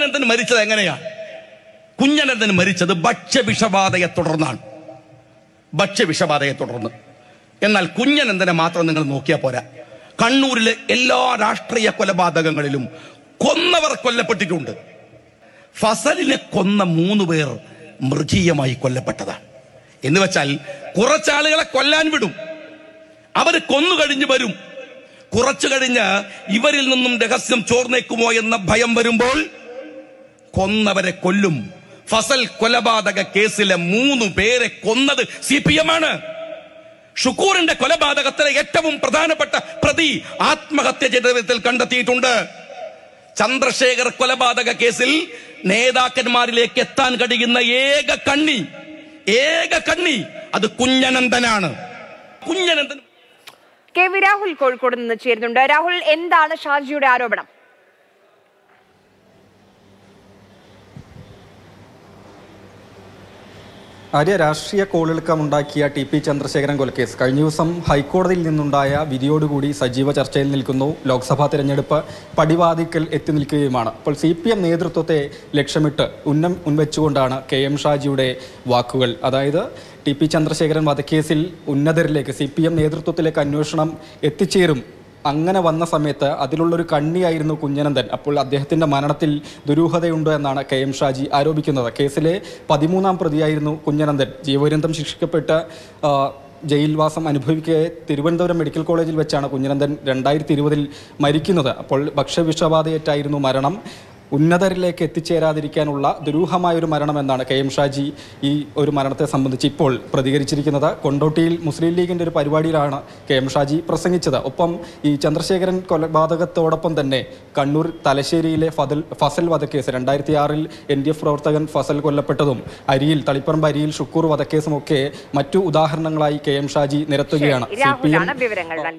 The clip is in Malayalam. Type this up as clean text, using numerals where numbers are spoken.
കുഞ്ഞനന്തൻ മരിച്ചത് എങ്ങനെയാ? കുഞ്ഞനന്തൻ മരിച്ചത് ഭക്ഷ്യവിഷബാധയെ തുടർന്നാണ്. ഭക്ഷ്യവിഷബാധയെ തുടർന്ന്. എന്നാൽ കുഞ്ഞനന്തനെ മാത്രം നിങ്ങൾ നോക്കിയാൽ പോരാ. കണ്ണൂരിലെ എല്ലാ രാഷ്ട്രീയ കൊലപാതകങ്ങളിലും കൊന്നവർ കൊല്ലപ്പെട്ടിട്ടുണ്ട്. ഫസലിനെ കൊന്ന 3 പേർ മൃഗീയമായി കൊല്ലപ്പെട്ടതാണ്. എന്ന് വെച്ചാൽ കുറച്ചാളുകളെ കൊല്ലാൻ വിടും, അവര് കൊന്നു കഴിഞ്ഞ് വരും. കുറച്ചു കഴിഞ്ഞ് ഇവരിൽ നിന്നും രഹസ്യം ചോർന്നേക്കുമോ എന്ന ഭയം വരുമ്പോൾ കൊന്നവരെ കൊല്ലും. ഫസൽ കൊലപാതക കേസിലെ 3 പേരെ കൊന്നത് CPM ആണ്. ഷുക്കൂറിന്റെ കൊലപാതകത്തിലെ ഏറ്റവും പ്രധാനപ്പെട്ട പ്രതി ആത്മഹത്യ ചെയ്ത വിധത്തിൽ കണ്ടെത്തിയിട്ടുണ്ട്. ചന്ദ്രശേഖർ കൊലപാതക കേസിൽ നേതാക്കന്മാരിലേക്ക് എത്താൻ കഴിയുന്ന ഏക കണ്ണി അത് കുഞ്ഞനന്തനാണ്. കുഞ്ഞനന്തൻ. KV രാഹുൽ കോഴിക്കോട് നിന്ന് ചേരുന്നുണ്ട്. രാഹുൽ, എന്താണ് ഷാജിയുടെ ആരോപണം? ആര്യ, രാഷ്ട്രീയ കോളിളക്കമുണ്ടാക്കിയ TP ചന്ദ്രശേഖരൻ കൊലക്കേസ് കഴിഞ്ഞ ദിവസം ഹൈക്കോടതിയിൽ നിന്നുണ്ടായ വിധിയോടുകൂടി സജീവ ചർച്ചയിൽ നിൽക്കുന്നു. ലോക്സഭാ തെരഞ്ഞെടുപ്പ് പടിവാതിക്കൽ എത്തി നിൽക്കുകയുമാണ്. അപ്പോൾ CPM നേതൃത്വത്തെ ലക്ഷ്യമിട്ട് ഉന്നവെച്ചുകൊണ്ടാണ് KM ഷാജിയുടെ വാക്കുകൾ. അതായത് TP ചന്ദ്രശേഖരൻ വധക്കേസിൽ ഉന്നതരിലേക്ക് CPM നേതൃത്വത്തിലേക്ക് അന്വേഷണം എത്തിച്ചേരും. അങ്ങനെ വന്ന സമയത്ത് അതിലുള്ളൊരു കണ്ണിയായിരുന്നു കുഞ്ഞനന്തൻ. അപ്പോൾ അദ്ദേഹത്തിൻ്റെ മരണത്തിൽ ദുരൂഹതയുണ്ട് എന്നാണ് KM ഷാജി ആരോപിക്കുന്നത്. കേസിലെ 13ാം പ്രതിയായിരുന്നു കുഞ്ഞനന്തൻ. ജീവപര്യന്തം ശിക്ഷിക്കപ്പെട്ട് ജയിൽവാസം അനുഭവിക്കെ തിരുവനന്തപുരം മെഡിക്കൽ കോളേജിൽ വെച്ചാണ് കുഞ്ഞനന്തൻ 2020 മരിക്കുന്നത്. അപ്പോൾ ഭക്ഷ്യവിഷബാധയേറ്റായിരുന്നു മരണം. ഉന്നതരിലേക്ക് എത്തിച്ചേരാതിരിക്കാനുള്ള ദുരൂഹമായൊരു മരണമെന്നാണ് KM ഷാജി ഈ ഒരു മരണത്തെ സംബന്ധിച്ച് ഇപ്പോൾ പ്രതികരിച്ചിരിക്കുന്നത്. കൊണ്ടോട്ടിയിൽ മുസ്ലിം ലീഗിൻ്റെ ഒരു പരിപാടിയിലാണ് KM ഷാജി പ്രസംഗിച്ചത്. ഒപ്പം ഈ ചന്ദ്രശേഖരൻ കൊലപാതകത്തോടൊപ്പം തന്നെ കണ്ണൂർ തലശ്ശേരിയിലെ ഫസൽ വധക്കേസ് 2006 NDF പ്രവർത്തകൻ ഫസൽ കൊല്ലപ്പെട്ടതും തളിപ്പറമ്പ് അരിയിൽ ഷുക്കൂർ വധക്കേസുമൊക്കെ മറ്റു ഉദാഹരണങ്ങളായി KM ഷാജി നിരത്തുകയാണ്. CPM